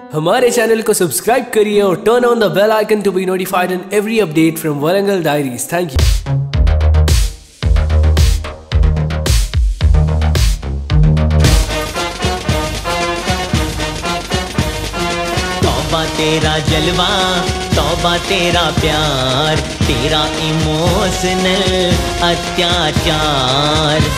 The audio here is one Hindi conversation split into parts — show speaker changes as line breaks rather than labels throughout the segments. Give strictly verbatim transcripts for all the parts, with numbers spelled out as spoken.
हमारे चैनल को सब्सक्राइब करिए और turn on the bell icon to be notified in every update from Warangal diaries. Thank you.
तौबा तेरा जलवा, तौबा तेरा प्यार, तेरा इमोशनल अत्याचार।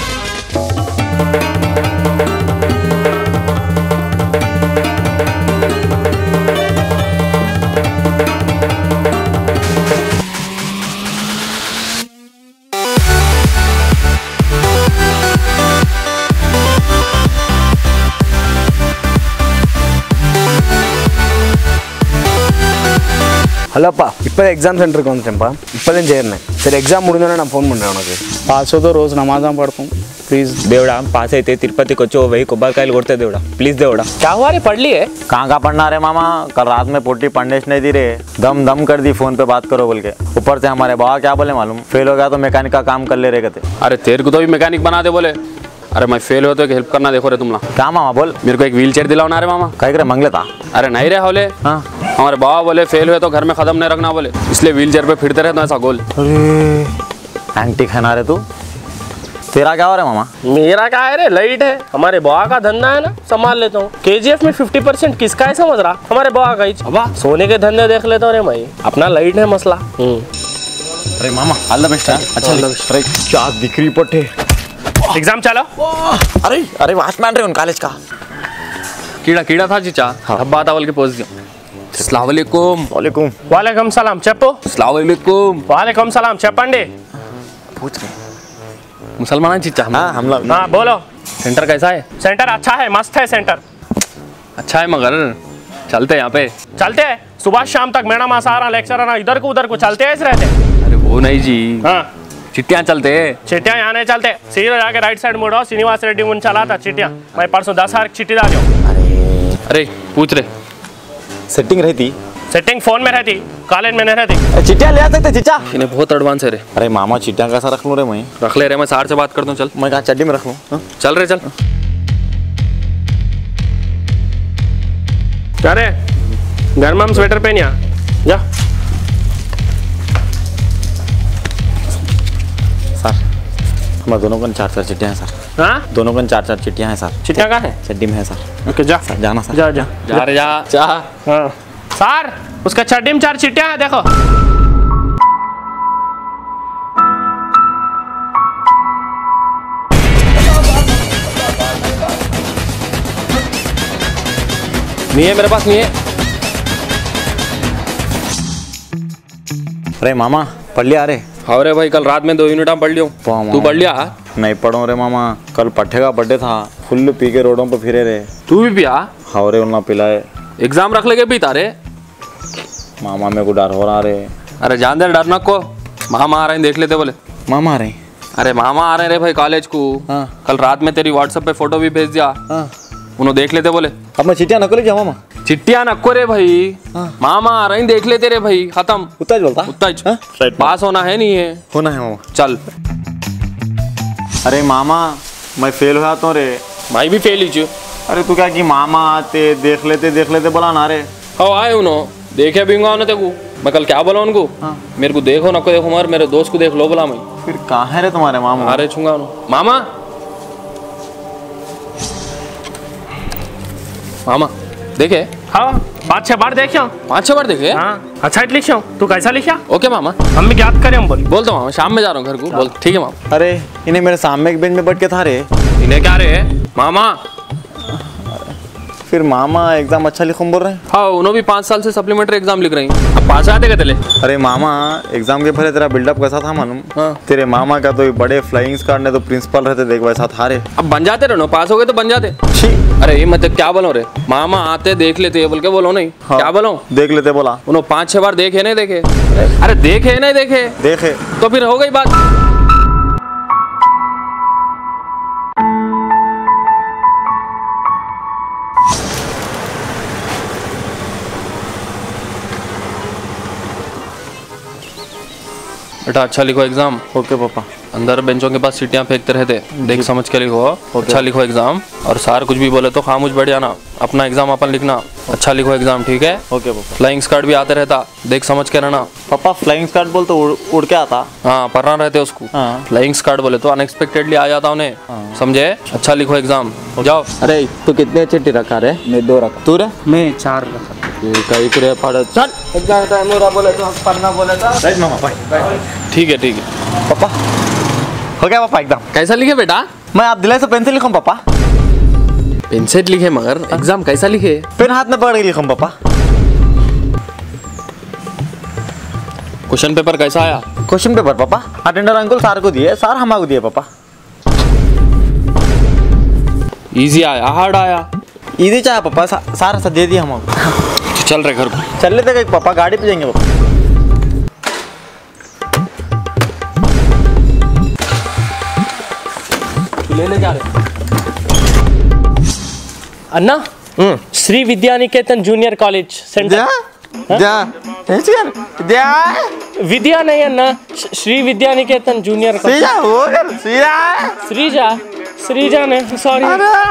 ஹலோப்பா, இப்போ எக்ஸாம் சென்டருக்கு வந்துட்டேன்ப்பா. இப்போதான் சேர்ந்தேன். சரி, எக்ஸாம் முடிஞ்சோடனே நான் ఫోన్ பண்ணுறேன் உனக்கு.
పాస్ అవుతో రోజు నమాజాం పడతాం ప్లీజ్
దేవుడా పాస్ అయితే తిరుపతికి వచ్చి ఓ వెయ్యి కొబ్బరికాయలు కొడితే దేవుడా प्लीज దేవుడా।
क्या हुआ रे, पढ़ लिए?
कहाँ कहाँ पढ़ना रे मामा, कल रात में पोटी पढ़ने नहीं दी रे, दम दम कर दी फोन पे बात करो बोल के। ऊपर से हमारे बाबा क्या बोले मालूम, फेल हो गया तो मैकेनिक का काम कर ले रहे कहते।
अरे तेरे को तो भी मैकेनिक बना दे बोले। अरे मैं फेल हो तो हेल्प करना देखो रे तुम लोग।
क्या मामा बोल,
मेरे को एक व्हील चेयर दिलाओ ना रे मामा।
कहीं करे मंग लेता।
अरे नहीं रे होले,
हाँ
हमारे बाबा बोले फेल हुए तो घर में खत्म नहीं रखना बोले, इसलिए व्हील चेयर पे फिरते रहे तो ऐसा गोल।
अरे एंटी खाना रे तू, तेरा क्या हो रहा है मामा?
मेरा क्या है रे, लाइट है। हमारे बाबा का धंधा है ना, संभाल लेता हूँ। केजीएफ में फिफ्टी परसेंट किसका है समझ रहा, हमारे बाबा का ही। अब सोने के धंधे देख लेता हूँ रे मैं, अपना लाइट है मसला।
अरे मामा ऑल द बेस्ट। अच्छा अरे क्या दिख रही पट्टे।
एग्जाम चलो।
अरे अरे वॉचमैन रे उन कॉलेज का।
कीड़ा कीड़ा था चीचा, अब बात आवल के पोज दियो। अस्सलाम वालेकुम।
वालेकुम।
वालेकुम सलाम, చెప్పు।
अस्सलाम वालेकुम।
वालेकुम सलाम, చెప్పండి।
पूछ रहे
मुसलमान चीचा हम।
हाँ हम लोग।
हाँ बोलो।
सेंटर कैसा है?
सेंटर अच्छा है, मस्त है सेंटर।
अच्छा है मगर चलते यहाँ पे।
चलते हैं सुबह शाम तक, मैडम आ रहा लेक्चर आना, इधर को उधर को चलते हैं रहते।
अरे वो नहीं जी,
हाँ
चिट्टियाँ चलते।
चिट्टियाँ यहाँ नहीं चलते, सीधा जाके राइट साइड मुड़ो, श्रीनिवास रेड्डी उन चला था चिट्टियाँ। मैं परसों दस हजार चिट्ठी डालियो।
अरे पूछ रहे
सेटिंग रहती,
सेटिंग फोन में रहती, कॉलेज में नहीं रहती।
चिट्टियाँ ले आ सकते चिच्चा?
इन्हें बहुत एडवांस है रे।
अरे मामा चिट्टियाँ कैसा रख लूँ रे मैं?
रख ले रे, मैं सार से बात करता हूँ। चल
मैं कहा चड्डी में रख लूँ।
चल रे चल।
अरे घर में हम स्वेटर पहनिया जा।
सर हमारे दोनों को चार चार चिट्टियाँ हैं सर।
हाँ
दोनों को चार चार चिट्टियाँ हैं सर।
चिट्टियाँ कहाँ है?
चड्डी में है सर।
ओके जा
सर जाना सर।
जा जा
जा रे जा जा।
हाँ सर, उसका चड्डी में चार चिट्टियाँ हैं देखो।
नहीं है मेरे पास, नहीं है।
अरे मामा पढ़ लिया? अरे
हाँ रे भाई, कल रात में दो यूनिट पढ़ लियो। तू पढ़ लिया?
नहीं पढ़ो रे मामा, कल पट्टे का बर्थडे था, फुल पी के रोडों पर फिरे रे।
तू भी पिया?
हाँ रे उन्ना पिलाए।
एग्जाम रख लेके पीता रे?
मामा मेरे को डर हो रहा रे।
अरे जान दे, डरना को। मामा आ रहे हैं, देख लेते बोले।
मामा आ रहे?
अरे मामा आ रहे रे भाई कॉलेज को।
हाँ।
कल रात में तेरी व्हाट्सएप पे फोटो भी भेज दिया।
हाँ।
उन्होंने देख लेते बोले।
अब मैं चिट्टियाँ नकल क्या मामा?
चिट्टियाँ नको रे भाई। हाँ। मामा आ रहे हैं, देख लेते रे भाई, खत्म।
उतना ही बोलता?
उतना ही।
हाँ?
पास होना है नहीं है?
होना है मामा।
चल।
अरे मामा मैं फेल हुआ तो रे।
भाई भी फेल ही चु।
अरे तू क्या कि मामा आते देख लेते देख लेते बोला ना रे।
हाँ आए उन्होंने देखे भी उन्होंने तेको। मैं कल क्या बोला उनको? हाँ। मेरे को देखो नको देखो मगर मेरे दोस्त को देख लो बोला मैं।
फिर कहाँ है रे तुम्हारे मामा?
अरे छूंगा उन्होंने। मामा मामा देखे?
हाँ पाँच छह बार देखियो।
पाँच छह बार देखे?
हाँ अच्छा लिखियो। तू कैसा लिखा?
ओके मामा,
हम भी याद करें। हम बोल
बोल दो मामा, शाम में जा रहा हूँ घर को। बोल ठीक है मामा।
अरे इन्हें मेरे सामने एक बेंच में बैठ के था रे।
इन्हें क्या रे मामा?
फिर मामा एग्जाम अच्छा लिखूं बोल रहे हैं।
हाँ उन्होंने भी पाँच साल से सप्लीमेंट्री एग्जाम लिख रही हैं। अब पास आते कहते ले।
अरे मामा एग्जाम के पहले तेरा बिल्डअप कैसा था मालूम?
हाँ।
तेरे मामा का तो बड़े फ्लाइंग स्क्वाड ने तो प्रिंसिपल रहते देख वैसा था रे।
अब बन जाते रहो, पास हो गए तो बन जाते। अरे ये मतलब क्या बोलो रे, मामा आते देख लेते बोल के बोलो नहीं। हाँ। क्या बोलो?
देख लेते बोला।
उन्होंने पाँच छह बार देखे नहीं देखे? अरे देखे नहीं देखे?
देखे
तो फिर हो गई बात। बेटा अच्छा लिखो एग्जाम।
ओके पापा।
अंदर बेंचों के पास सीटियां फेंकते रहते, देख समझ के लिखो। अच्छा लिखो एग्जाम, और सार कुछ भी बोले तो खामोश बैठ जाना, अपना एग्जाम अपन लिखना। अच्छा लिखो एग्जाम, ठीक है?
ओके पापा।
फ्लाइंग स्क्वाड भी आते रहता, देख समझ के रहना।
पापा फ्लाइंग स्क्वाड बोल तो उड़, उड़ के आता।
हाँ पढ़ना रहते उसको।
हाँ।
फ्लाइंग स्क्वाड बोले तो अनएक्सपेक्टेडली आ जाता उन्हें, समझे? अच्छा लिखो एग्जाम, जाओ।
अरे तू कितने चिट्ठी रखा रे? मैं दो रखा। तू रे?
मैं चार रखा।
कई करे पढ़ चल एग्जाम टाइम हो रहा बोले तो पढ़ना बोले तो राइट मामा बाय।
ठीक है ठीक है।
पापा हो गया पापा एकदम।
कैसा लिखे बेटा?
मैं आप दिलाई से पेन से लिखूं पापा।
पेन सेट लिखे मगर एग्जाम कैसा लिखे?
पेन हाथ में पकड़ के लिखूं पापा।
क्वेश्चन पेपर कैसा आया?
क्वेश्चन पेपर पापा अटेंडर अंकल सार को दिए, सार हमारे दिए पापा।
इजी आया हार्ड आया?
इजी चाहे पापा, सा, सारा सा दे दिया हमको।
चल रहे घर को।
चल लेते गए पापा, गाड़ी पे जाएंगे पापा।
लेने जा रहे
अन्ना Shri Vidya Niketan junior college centre. Vidya नहीं अन्ना, श्री विद्या निकेतन जूनियर श्रीजा श्रीजा ने सॉरी।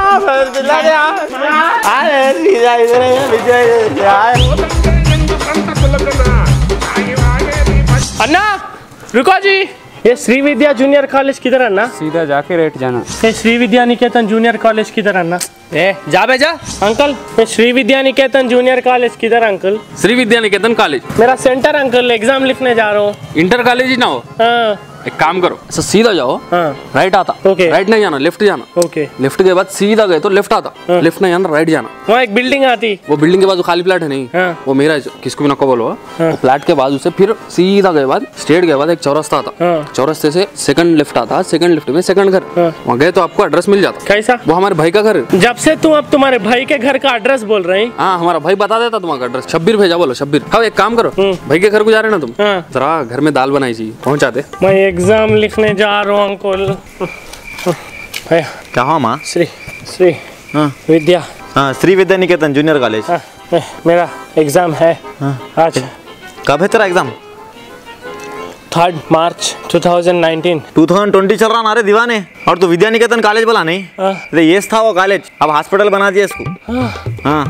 अन्ना रुको जी, ये श्री विद्या जूनियर कॉलेज किधर है अन्ना?
सीधा जाके रेट जाना।
ये श्री विद्या निकेतन जूनियर कॉलेज किधर अन्ना? ए जा बे जा। अंकल ये श्री विद्या निकेतन जूनियर कॉलेज किधर अंकल?
श्री विद्या निकेतन कॉलेज
मेरा सेंटर अंकल, एग्जाम लिखने जा रहा हूँ।
इंटर कॉलेज ही ना हो?
हाँ
एक काम करो, ऐसा सीधा जाओ।
हाँ
राइट आता।
ओके।
राइट नहीं जाना, लेफ्ट जाना।
ओके।
लेफ्ट के बाद सीधा गए तो लेफ्ट आता।
हाँ।
लेफ्ट नहीं जाना, राइट जाना।
वहाँ एक बिल्डिंग आती।
वो बिल्डिंग के बाजू खाली प्लाट है नहीं,
हाँ।
वो मेरा है, किसको भी ना को बोलो।
हाँ।
वो प्लाट के बाजू से फिर सीधा गए बाद स्ट्रेट गए बाद एक चौरस्ता आता।
हाँ।
चौरस्ते से सेकंड लेफ्ट आता, सेकंड लेफ्ट में सेकंड घर।
हाँ।
वहाँ गए तो आपको एड्रेस मिल जाता।
कैसा?
वो हमारे भाई का घर है।
जब से तुम अब तुम्हारे भाई के घर का एड्रेस बोल रहे हैं।
हाँ हमारा भाई बता देता तुम्हारा एड्रेस। शब्बीर भेजा बोलो शब्बीर। हाँ एक काम करो, भाई के घर को जा रहे ना तुम,
हाँ।
जरा घर में दाल बनाई चाहिए, पहुँचा दे।
मैं एग्जाम लिखने जा रहा हूँ अंकल। भैया
क्या हुआ माँ?
श्री श्री
हाँ
विद्या
हाँ श्री विद्या निकेतन जूनियर कॉलेज।
हाँ, मे- मेरा एग्जाम है आज।
कब है तेरा exam?
Third March two thousand nineteen.
Two thousand twenty चल रहा ना रे दीवाने, और तू विद्या निकेतन कॉलेज बोला नहीं?
हाँ।
अरे ये था वो कॉलेज, अब हॉस्पिटल बना दिया इसको। हाँ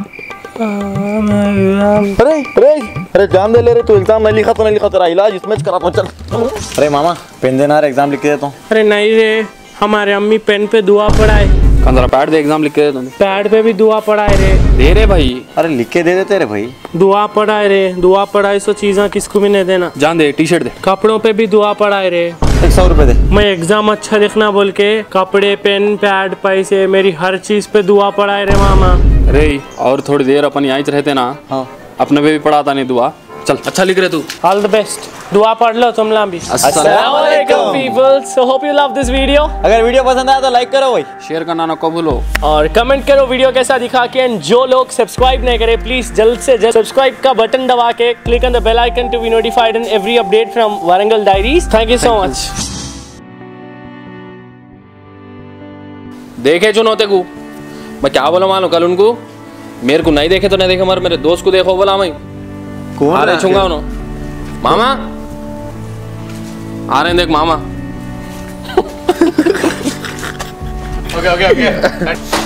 अरे अरे अरे एग्जाम दे ले रहे, तू एग्जाम नहीं लिखा तो नहीं लिखा, तेरा इलाज इसमें करा तो चल। अरे मामा पेन देना रे, एग्जाम लिख के देता हूँ।
अरे नहीं रे, हमारे अम्मी पेन पे दुआ पढ़ाए।
कंदरा पैड दे, एग्जाम लिख के दे तुम्हें।
पैड पे भी दुआ पढ़ाए रे।
दे रे भाई।
अरे लिख के दे देते रे भाई।
दुआ पढ़ाए रे, दुआ पढ़ाए सो चीज़ा किसको भी नहीं देना।
जान दे, टी शर्ट दे।
कपड़ों पे भी दुआ पढ़ाए रे।
एक सौ रुपए दे।
मैं एग्जाम अच्छा लिखना बोल के कपड़े पेन पैड पैसे मेरी हर चीज पे दुआ पढ़ाए रे मामा।
अरे और थोड़ी देर अपन यहाँ रहते ना,
हाँ
अपने पे भी पढ़ाता नहीं दुआ। चल अच्छा लिख रहे तू।
ऑल द बेस्ट, दुआ पढ़ लो तुम लोग भी।
अस्सलाम
वालेकुम people, so hope you love this video.
अगर वीडियो पसंद आया तो लाइक करो भाई,
शेयर करना ना को भूलो,
और कमेंट करो वीडियो कैसा दिखा के। एंड जो लोग सब्सक्राइब नहीं करे प्लीज जल्द से जल्द सब्सक्राइब का बटन दबा के click on the bell icon to be notified in every update from Warangal diaries. Thank you so much.
देखे चुनौते को मैं क्या बोला मालूम कल उनको, मेरे को नहीं देखे तो नहीं देखे, मगर मेरे दोस्त को देखो बोला मैं।
कौन
आ रहे छूंगा उन्हों मामा, आ रहे हैं देख मामा। Okay okay okay